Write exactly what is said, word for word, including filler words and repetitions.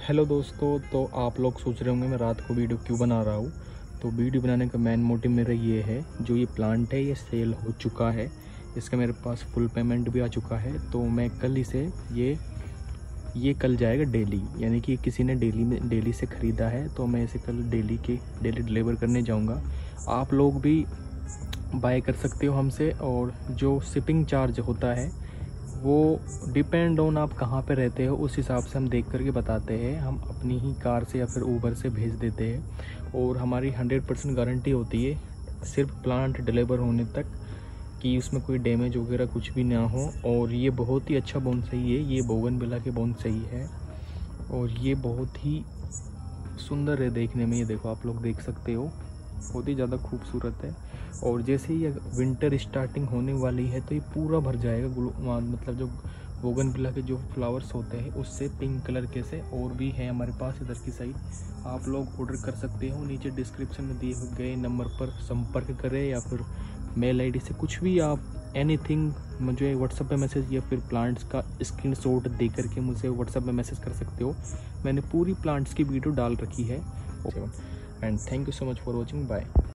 Hello दोस्तों, तो आप लोग सोच रहे होंगे मैं रात को वीडियो क्यों बना रहा हूँ। तो वीडियो बनाने का मेन मोटिव मेरा ये है, जो ये प्लांट है ये सेल हो चुका है, इसका मेरे पास फुल पेमेंट भी आ चुका है। तो मैं कल इसे ये ये कल जाएगा डेली, यानी कि किसी ने डेली में डेली से ख़रीदा है, तो मैं इसे कल डेली के डेली डिलीवर करने जाऊँगा। आप लोग भी बाय कर सकते हो हमसे, और जो शिपिंग चार्ज होता है वो डिपेंड ऑन आप कहाँ पे रहते हो, उस हिसाब से हम देख करके बताते हैं। हम अपनी ही कार से या फिर ऊबर से भेज देते हैं, और हमारी हंड्रेड परसेंट गारंटी होती है सिर्फ प्लांट डिलीवर होने तक, कि उसमें कोई डैमेज वगैरह कुछ भी ना हो। और ये बहुत ही अच्छा बोनसाई है, ये बोगनविला के बोनसाई है, और ये बहुत ही सुंदर है देखने में। ये देखो, आप लोग देख सकते हो, बहुत ही ज़्यादा खूबसूरत है। और जैसे ही विंटर स्टार्टिंग होने वाली है तो ये पूरा भर जाएगा। मतलब जो बोगनविला के जो फ्लावर्स होते हैं उससे पिंक कलर के से और भी हैं हमारे पास इधर की साइड। आप लोग ऑर्डर कर सकते हो, नीचे डिस्क्रिप्शन में दिए गए नंबर पर संपर्क करें, या फिर मेल आईडी से कुछ भी आप एनीथिंग मुझे व्हाट्सएप पे मैसेज या फिर प्लांट्स का स्क्रीनशॉट दे करके मुझे व्हाट्सएप पे मैसेज कर सकते हो। मैंने पूरी प्लांट्स की वीडियो डाल रखी है। And thank you so much for watching, bye.